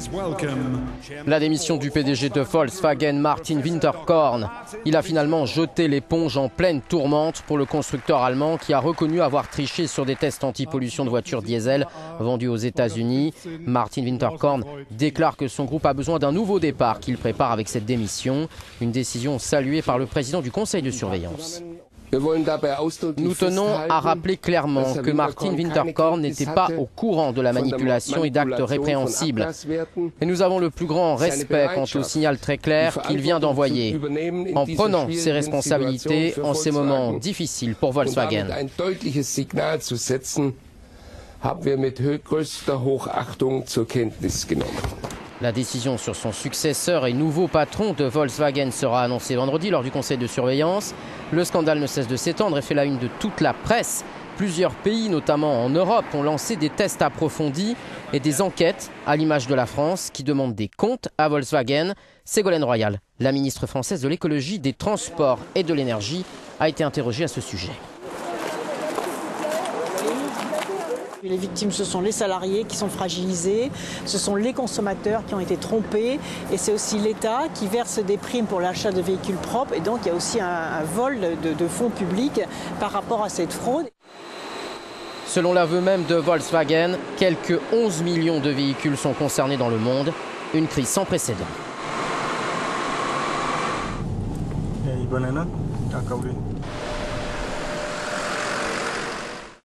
La démission du PDG de Volkswagen, Martin Winterkorn. Il a finalement jeté l'éponge en pleine tourmente pour le constructeur allemand qui a reconnu avoir triché sur des tests anti-pollution de voitures diesel vendues aux États-Unis. Martin Winterkorn déclare que son groupe a besoin d'un nouveau départ qu'il prépare avec cette démission. Une décision saluée par le président du conseil de surveillance. Nous tenons à rappeler clairement que Martin Winterkorn n'était pas au courant de la manipulation et d'actes répréhensibles. Et nous avons le plus grand respect quant au signal très clair qu'il vient d'envoyer, en prenant ses responsabilités en ces moments difficiles pour Volkswagen. La décision sur son successeur et nouveau patron de Volkswagen sera annoncée vendredi lors du conseil de surveillance. Le scandale ne cesse de s'étendre et fait la une de toute la presse. Plusieurs pays, notamment en Europe, ont lancé des tests approfondis et des enquêtes, à l'image de la France, qui demandent des comptes à Volkswagen. Ségolène Royal, la ministre française de l'écologie, des transports et de l'énergie, a été interrogée à ce sujet. Les victimes, ce sont les salariés qui sont fragilisés, ce sont les consommateurs qui ont été trompés et c'est aussi l'État qui verse des primes pour l'achat de véhicules propres et donc il y a aussi un vol de fonds publics par rapport à cette fraude. Selon l'aveu même de Volkswagen, quelques 11 millions de véhicules sont concernés dans le monde, une crise sans précédent. Hey, banana, kakao.